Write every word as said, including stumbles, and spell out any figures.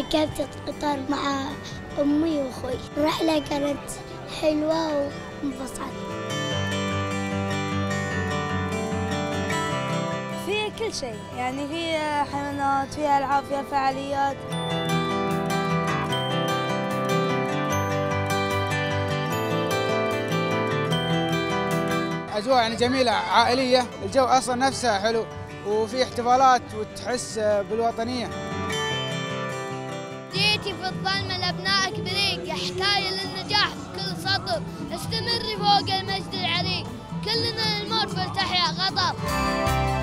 ركبت القطار مع أمي وأخوي. الرحلة كانت حلوة وانبسطت. فيها كل شيء، يعني فيها حيوانات، فيها ألعاب، فيها فعاليات. أجواء يعني جميلة عائلية، الجو أصلا نفسه حلو وفي احتفالات وتحس بالوطنية. جيتي في الظلمة لأبنائك بريق، حكاية للنجاح بكل سطر، استمري فوق المجد العريق، كلنا للموت فلتحيا غضب.